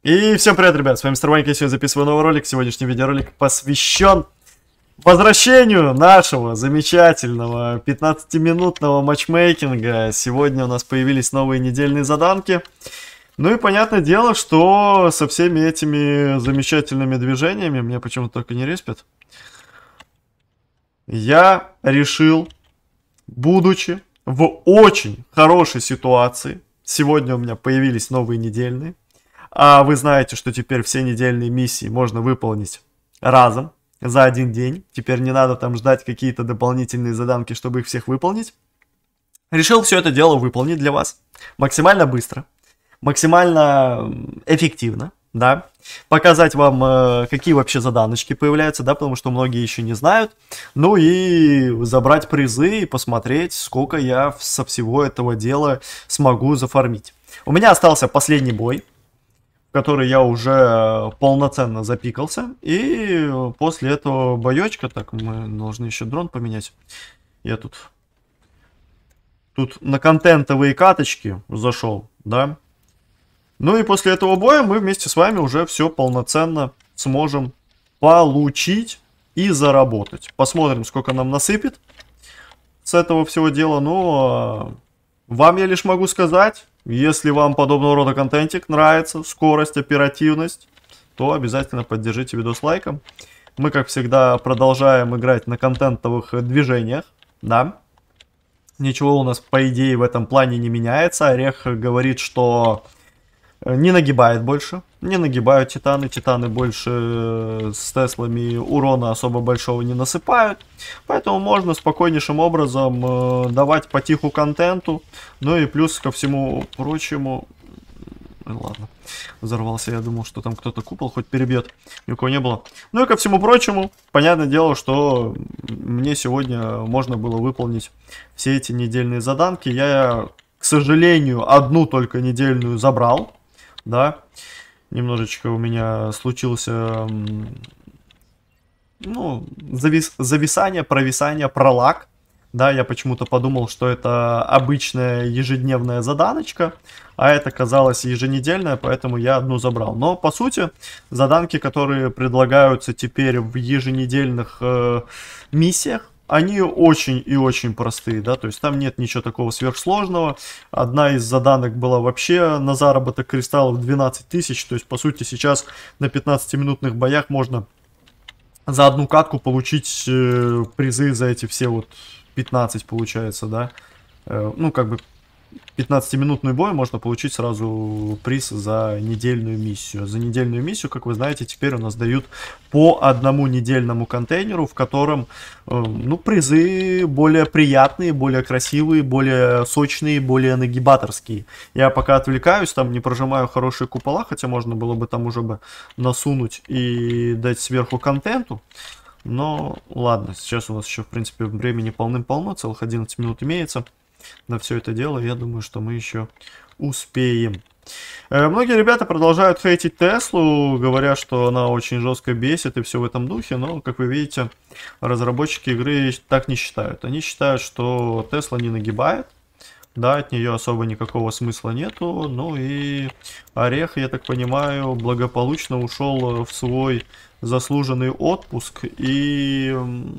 И всем привет, ребят, с вами Мистер Ванька, я сегодня записываю новый ролик. Сегодняшний видеоролик посвящен возвращению нашего замечательного 15-минутного матчмейкинга. Сегодня у нас появились новые недельные заданки. Ну и понятное дело, что со всеми этими замечательными движениями, мне почему-то только не респят, я решил, будучи в очень хорошей ситуации, сегодня у меня появились новые недельные. А вы знаете, что теперь все недельные миссии можно выполнить разом, за один день. Теперь не надо там ждать какие-то дополнительные заданки, чтобы их всех выполнить. Решил все это дело выполнить для вас максимально быстро, максимально эффективно, да. Показать вам, какие вообще заданочки появляются, да, потому что многие еще не знают. Ну и забрать призы и посмотреть, сколько я со всего этого дела смогу зафармить. У меня остался последний бой, который я уже полноценно запикался. И после этого боечка, так, мы должны еще дрон поменять. Я тут на контентовые каточки зашел, да. Ну и после этого боя мы вместе с вами уже все полноценно сможем получить и заработать. Посмотрим, сколько нам насыпет с этого всего дела. Но вам я лишь могу сказать, если вам подобного рода контентик нравится, скорость, оперативность, то обязательно поддержите видос лайком. Мы, как всегда, продолжаем играть на контентовых движениях, да. Ничего у нас, по идее, в этом плане не меняется. Орех говорит, что не нагибает больше, не нагибают титаны. Титаны больше с Теслами урона особо большого не насыпают. Поэтому можно спокойнейшим образом давать потиху контенту. Ну и плюс ко всему прочему... Ладно, взорвался, я думал, что там кто-то купол хоть перебьет. Никого не было. Ну и ко всему прочему, понятное дело, что мне сегодня можно было выполнить все эти недельные заданки. Я, к сожалению, одну только недельную забрал. Да, немножечко у меня случился, ну, зависание, провисание, пролаг. Да, я почему-то подумал, что это обычная ежедневная заданочка, а это казалось еженедельная, поэтому я одну забрал. Но, по сути, заданки, которые предлагаются теперь в еженедельных миссиях, они очень и очень простые, да, то есть там нет ничего такого сверхсложного. Одна из заданок была вообще на заработок кристаллов 12 тысяч, то есть, по сути, сейчас на 15-минутных боях можно за одну катку получить призы за эти все вот 15, получается, да. Ну, как бы 15-минутный бой можно получить сразу приз за недельную миссию. За недельную миссию, как вы знаете, теперь у нас дают по одному недельному контейнеру, в котором, ну, призы более приятные, более красивые, более сочные, более нагибаторские. Я пока отвлекаюсь, там не прожимаю хорошие купола, хотя можно было бы там уже бы насунуть и дать сверху контенту. Но ладно, сейчас у нас еще, в принципе, времени полным-полно, целых 11 минут имеется на все это дело. Я думаю, что мы еще успеем. Многие ребята продолжают хейтить Теслу, говоря, что она очень жестко бесит и все в этом духе. Но, как вы видите, разработчики игры так не считают. Они считают, что Тесла не нагибает. Да, от нее особо никакого смысла нету. Ну и Орех, я так понимаю, благополучно ушел в свой заслуженный отпуск и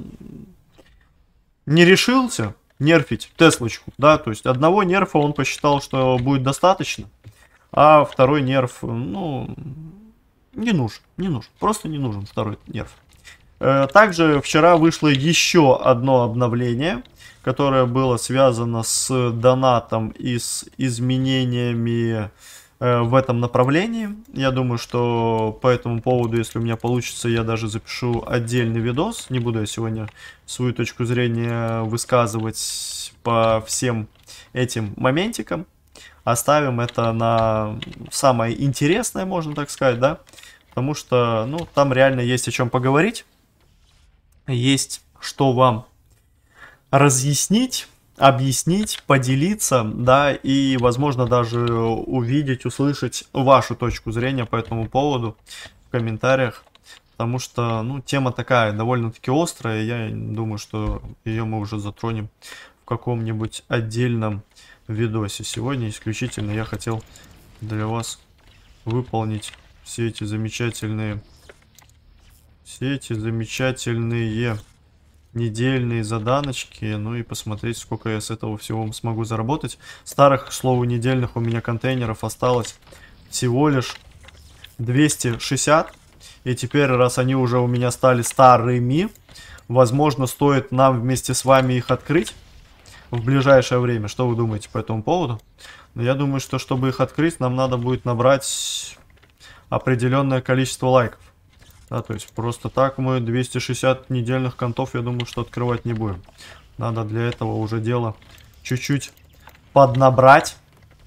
не решился нерфить Теслочку, да, то есть одного нерфа он посчитал, что будет достаточно, а второй нерф, ну, не нужен, просто не нужен второй нерф. Также вчера вышло еще одно обновление, которое было связано с донатом и с изменениями в этом направлении. Я думаю, что по этому поводу, если у меня получится, я даже запишу отдельный видос. Не буду я сегодня свою точку зрения высказывать по всем этим моментикам. Оставим это на самое интересное, можно так сказать, да. Потому что, ну, там реально есть о чем поговорить. Есть что вам разъяснить, объяснить, поделиться, да, и, возможно, даже увидеть, услышать вашу точку зрения по этому поводу в комментариях, потому что, ну, тема такая довольно-таки острая, я думаю, что ее мы уже затронем в каком-нибудь отдельном видосе. Сегодня исключительно я хотел для вас выполнить все эти замечательные недельные заданочки, ну и посмотреть, сколько я с этого всего смогу заработать. Старых, к слову, недельных у меня контейнеров осталось всего лишь 260. И теперь, раз они уже у меня стали старыми, возможно, стоит нам вместе с вами их открыть в ближайшее время. Что вы думаете по этому поводу? Но я думаю, что чтобы их открыть, нам надо будет набрать определенное количество лайков. Да, то есть просто так мы 260 недельных контов, я думаю, что открывать не будем. Надо для этого уже дело чуть-чуть поднабрать.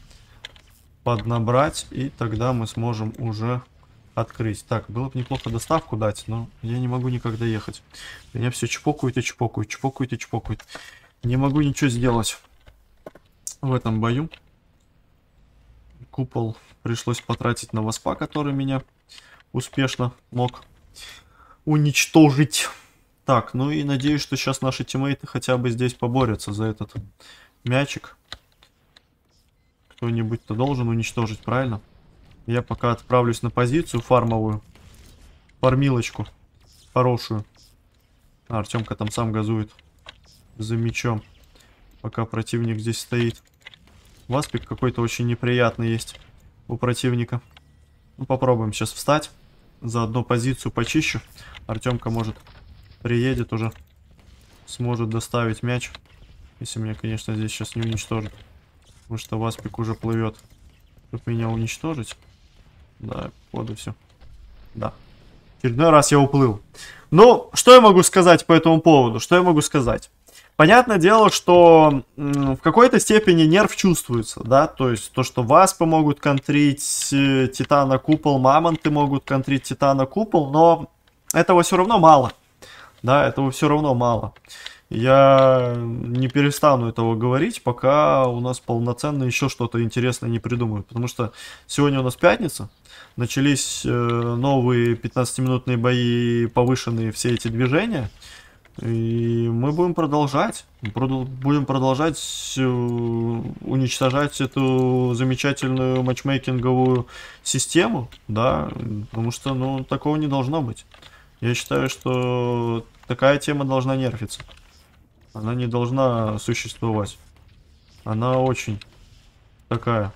И тогда мы сможем уже открыть. Так, было бы неплохо доставку дать, но я не могу никогда ехать. Меня все чпокают и чпокают, чпокают и чпокают. Не могу ничего сделать в этом бою. Купол пришлось потратить на воспа, который меня успешно мог уничтожить. Так, ну и надеюсь, что сейчас наши тиммейты хотя бы здесь поборются за этот мячик. Кто-нибудь-то должен уничтожить, правильно? Я пока отправлюсь на позицию фармовую. Фармилочку хорошую. Артемка там сам газует за мячом, пока противник здесь стоит. Васпик какой-то очень неприятный есть у противника. Ну, попробуем сейчас встать. Заодно позицию почищу. Артемка, может, приедет уже. Сможет доставить мяч. Если меня, конечно, здесь сейчас не уничтожит. Потому что Васпик уже плывет. Чтобы меня уничтожить. Да, походу все. Да. Очередной раз я уплыл. Ну, что я могу сказать по этому поводу? Что я могу сказать? Понятное дело, что в какой-то степени нерв чувствуется, да, то есть то, что Васпы могут контрить Титана Купол, Мамонты могут контрить Титана Купол, но этого все равно мало, да, этого все равно мало. Я не перестану этого говорить, пока у нас полноценно еще что-то интересное не придумают, потому что сегодня у нас пятница, начались новые 15-минутные бои, повышенные все эти движения. И мы будем продолжать. Будем продолжать уничтожать эту замечательную матчмейкинговую систему. Да, потому что, ну, такого не должно быть. Я считаю, что такая тема должна нерфиться. Она не должна существовать. Она очень такая,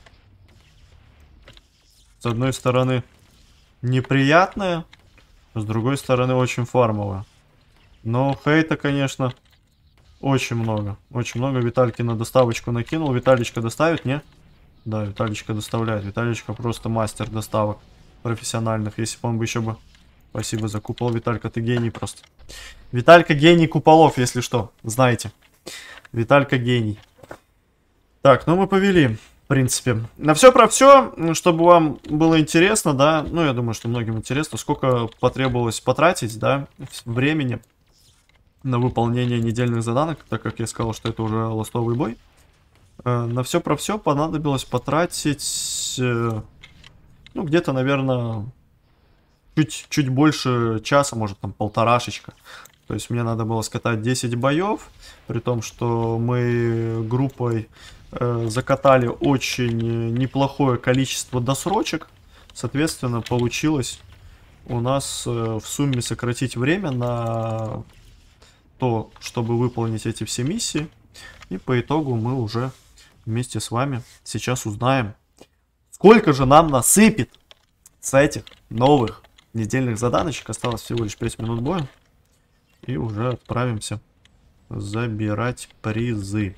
с одной стороны, неприятная, с другой стороны, очень фармовая. Но хейта, конечно, очень много. Очень много. Витальки на доставочку накинул. Виталичка доставит, не? Да, Виталичка доставляет. Виталичка просто мастер доставок профессиональных. Если бы он бы еще бы... Спасибо за купол, Виталька, ты гений просто. Виталька гений куполов, если что, знаете. Виталька гений. Так, ну мы повели, в принципе. На все про все, чтобы вам было интересно, да. Ну, я думаю, что многим интересно, сколько потребовалось потратить, да, времени на выполнение недельных заданок, так как я сказал, что это уже ластовый бой. На все про все понадобилось потратить, ну, где-то, наверное, чуть больше часа, может, там, полторашечка. То есть мне надо было скатать 10 боев, при том, что мы группой закатали очень неплохое количество досрочек. Соответственно, получилось у нас в сумме сократить время на то, чтобы выполнить эти все миссии. И по итогу мы уже вместе с вами сейчас узнаем, сколько же нам насыпет с этих новых недельных заданочек. Осталось всего лишь 5 минут боя. И уже отправимся забирать призы.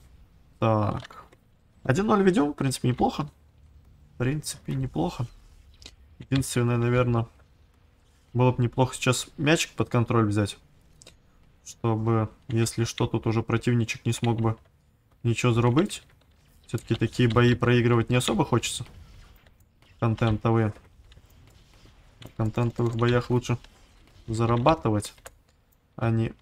Так. 1-0 ведем. В принципе, неплохо. В принципе, неплохо. Единственное, наверное, было бы неплохо сейчас мячик под контроль взять. Чтобы, если что, тут уже противничек не смог бы ничего зарубить. Все-таки такие бои проигрывать не особо хочется. Контентовые. В контентовых боях лучше зарабатывать, а не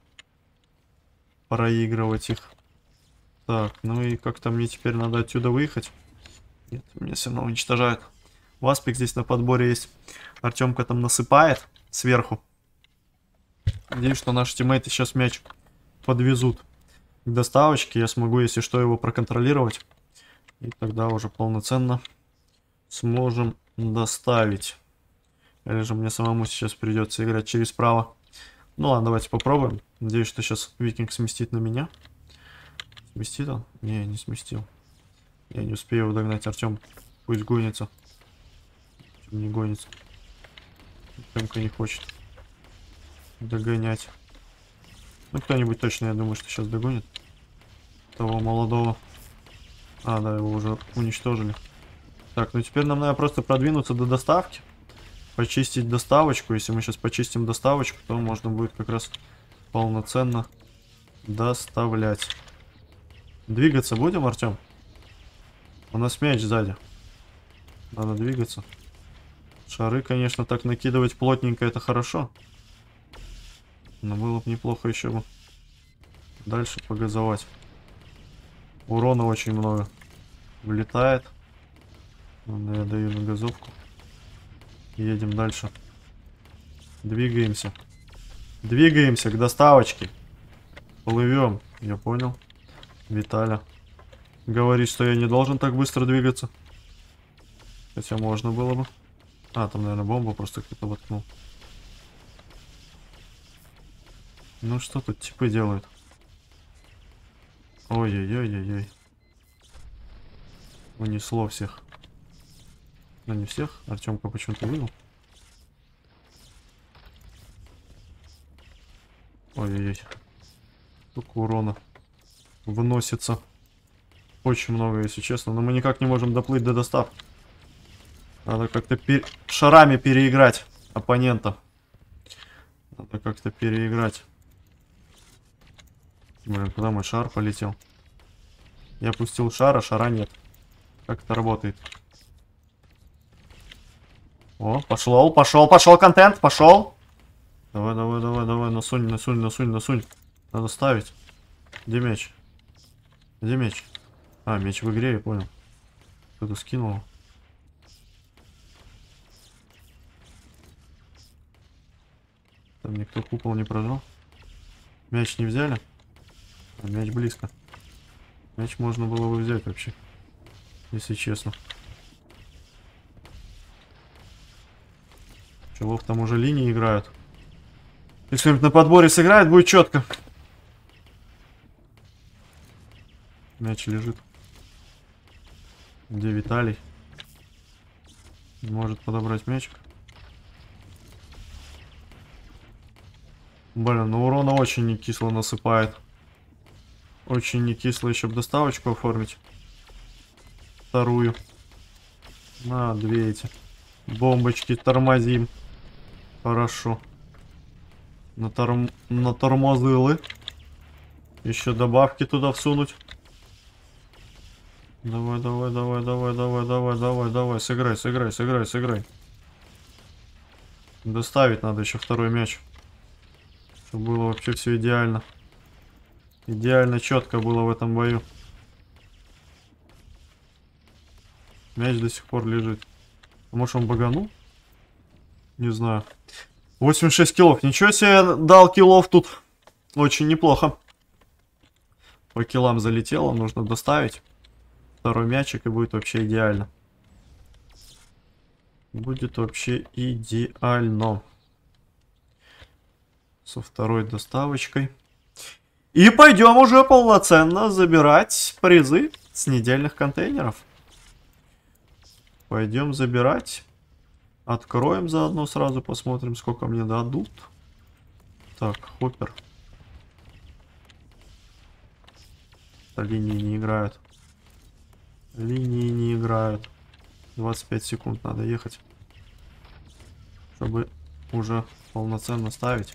проигрывать их. Так, ну и как-то мне теперь надо отсюда выехать. Нет, меня все равно уничтожают. Васпик здесь на подборе есть. Артемка там насыпает сверху. Надеюсь, что наши тиммейты сейчас мяч подвезут к доставочке. Я смогу, если что, его проконтролировать. И тогда уже полноценно сможем доставить. Или же мне самому сейчас придется играть через право. Ну ладно, давайте попробуем. Надеюсь, что сейчас Викинг сместит на меня. Сместит он? Не, не сместил. Я не успею его догнать. Артем пусть гонится. Артем не гонится. Артемка не хочет догонять. Ну, кто-нибудь точно, я думаю, что сейчас догонит. Того молодого. А, да, его уже уничтожили. Так, ну теперь нам надо просто продвинуться до доставки. Почистить доставочку. Если мы сейчас почистим доставочку, то можно будет как раз полноценно доставлять. Двигаться будем, Артем? У нас мяч сзади. Надо двигаться. Шары, конечно, так накидывать плотненько, это хорошо. Но было бы неплохо еще бы дальше погазовать. Урона очень много влетает. Я даю на газовку. Едем дальше. Двигаемся. Двигаемся к доставочке. Плывем. Я понял. Виталя говорит, что я не должен так быстро двигаться. Хотя можно было бы. А, там, наверное, бомба просто кто-то воткнул. Ну что тут типы делают? Ой-ой-ой-ой-ой. Унесло всех. Ну не всех. Артемка почему-то вывел. Ой-ой-ой. Сколько урона выносится. Очень много, если честно. Но мы никак не можем доплыть до доставки. Надо как-то шарами переиграть оппонента. Надо как-то переиграть. Блин, куда мой шар полетел? Я пустил шар, а шара нет. Как это работает? О, пошел контент, пошел. Давай, давай, давай, давай, насунь, насунь, насунь, насунь. Надо ставить. Где мяч? Где мяч? А, мяч в игре, я понял. Кто-то скинул. Там никто купол не прожал. Мяч не взяли? А мяч близко. Мяч можно было бы взять вообще. Если честно. Челов там уже линии играют. Если кто-нибудь на подборе сыграет, будет четко. Мяч лежит. Где Виталий? Может подобрать мячик. Блин, ну урона очень не кисло насыпает. Очень не кисло, еще бы доставочку оформить. Вторую. На, две эти бомбочки тормозим. Хорошо. На тормозылы. Еще добавки туда всунуть. Давай, давай, давай, давай, давай, давай, давай, давай. Сыграй, сыграй, сыграй, сыграй. Доставить надо еще второй мяч. Чтобы было вообще все идеально. Идеально четко было в этом бою. Мяч до сих пор лежит. А может он баганул? Не знаю. 86 киллов. Ничего себе дал киллов тут. Очень неплохо. По киллам залетело. Нужно доставить второй мячик и будет вообще идеально. Будет вообще идеально. Со второй доставочкой. И пойдем уже полноценно забирать призы с недельных контейнеров. Пойдем забирать. Откроем заодно, сразу посмотрим, сколько мне дадут. Так, хоппер. Линии не играют. Линии не играют. 25 секунд надо ехать. Чтобы уже полноценно ставить.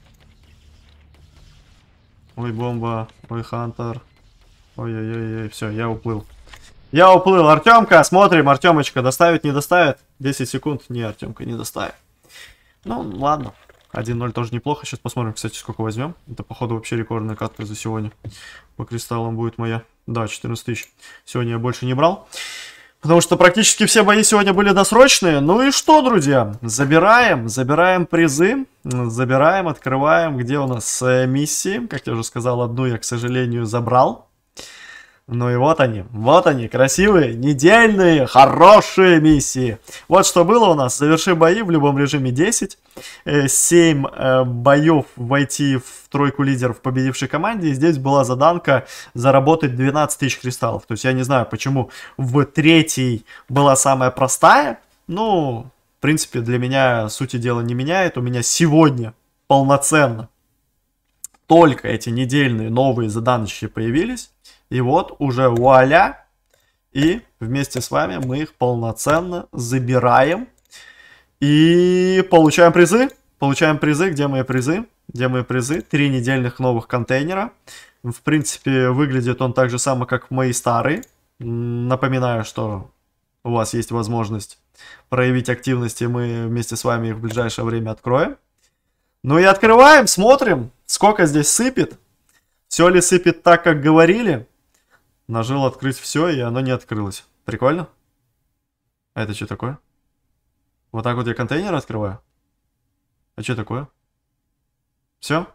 Ой, бомба. Ой, Хантер. Ой-ой-ой, все, я уплыл. Я уплыл. Артемка, смотрим, Артемочка доставит, не доставит? 10 секунд. Не, Артемка не доставит. Ну, ладно. 1-0 тоже неплохо. Сейчас посмотрим, кстати, сколько возьмем. Это, походу, вообще рекордная катка за сегодня. По кристаллам будет моя. Да, 14 тысяч. Сегодня я больше не брал. Потому что практически все бои сегодня были досрочные. Ну и что, друзья? Забираем. Забираем призы. Забираем, открываем. Где у нас миссии? Как я уже сказал, одну я, к сожалению, забрал. Ну и вот они, красивые, недельные, хорошие миссии. Вот что было у нас. Заверши бои в любом режиме 10. 7 боев войти в тройку лидеров победившей команде. И здесь была заданка заработать 12 тысяч кристаллов. То есть я не знаю, почему в третьей была самая простая. Ну, в принципе, для меня сути дела не меняет. У меня сегодня полноценно только эти недельные новые заданочки появились. И вот уже вуаля. И вместе с вами мы их полноценно забираем. И получаем призы. Получаем призы. Где мои призы? Где мои призы? 3 недельных новых контейнера. В принципе, выглядит он так же само, как мои старые. Напоминаю, что у вас есть возможность проявить активность, и мы вместе с вами их в ближайшее время откроем. Ну и открываем, смотрим, сколько здесь сыпет. Все ли сыпет так, как говорили? Нажал открыть все, и оно не открылось. Прикольно? А это что такое? Вот так вот я контейнер открываю? А что такое? Все?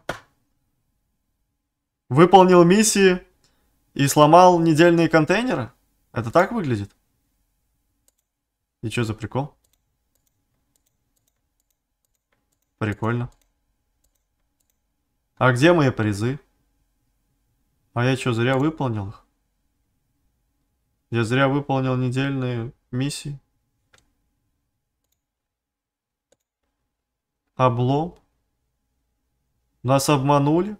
Выполнил миссии и сломал недельные контейнеры? Это так выглядит? И что за прикол? Прикольно. А где мои призы? А я что, зря выполнил их? Я зря выполнил недельные миссии. Облом. Нас обманули.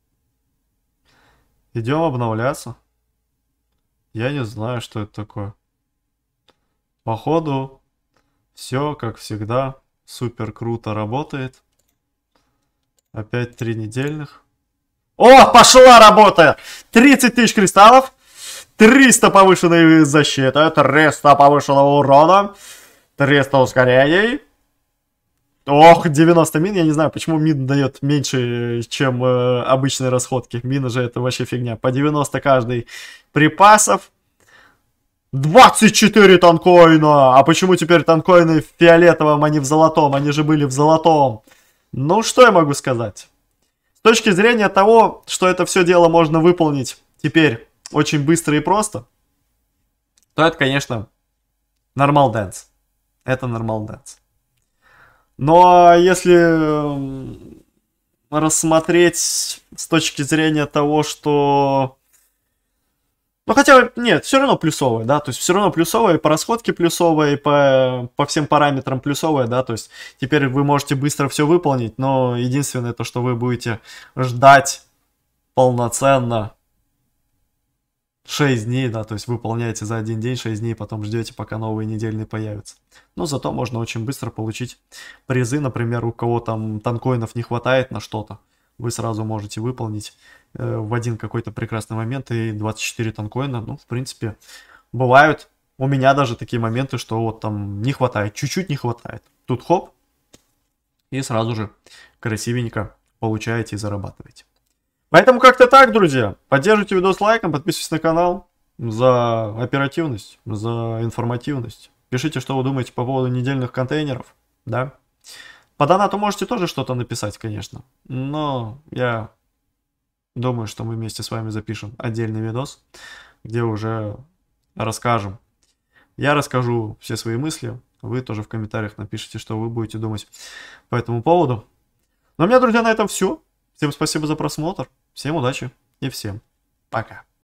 Идем обновляться. Я не знаю, что это такое. Походу, все как всегда. Супер круто работает. Опять 3 недельных. О, пошла работа! 30 тысяч кристаллов. 300 повышенной защиты, 300 повышенного урона, 300 ускорений. Ох, 90 мин, я не знаю, почему мин дает меньше, чем обычные расходки. Мины же это вообще фигня. По 90 каждый припасов. 24 танкоина! А почему теперь танкоины в фиолетовом, а не в золотом? Они же были в золотом. Ну, что я могу сказать? С точки зрения того, что это все дело можно выполнить теперь очень быстро и просто, то это, конечно, нормал дэнс. Это нормал дэнс. Но если рассмотреть с точки зрения того, что... Ну, хотя, нет, все равно плюсовая, да, то есть все равно плюсовая, и по расходке плюсовая, и по всем параметрам плюсовая, да, то есть теперь вы можете быстро все выполнить, но единственное то, что вы будете ждать полноценно 6 дней, да, то есть выполняете за один день 6 дней, потом ждете, пока новые недельные появятся. Но зато можно очень быстро получить призы, например, у кого там танкоинов не хватает на что-то, вы сразу можете выполнить в один какой-то прекрасный момент и 24 танкоина, ну, в принципе, бывают у меня даже такие моменты, что вот там не хватает, чуть-чуть не хватает. Тут хоп, и сразу же красивенько получаете и зарабатываете. Поэтому как-то так, друзья. Поддержите видос лайком, подписывайтесь на канал за оперативность, за информативность. Пишите, что вы думаете по поводу недельных контейнеров, да. По донату можете тоже что-то написать, конечно. Но я думаю, что мы вместе с вами запишем отдельный видос, где уже расскажем. Я расскажу все свои мысли. Вы тоже в комментариях напишите, что вы будете думать по этому поводу. Ну, у меня, друзья, на этом все. Всем спасибо за просмотр. Всем удачи и всем пока.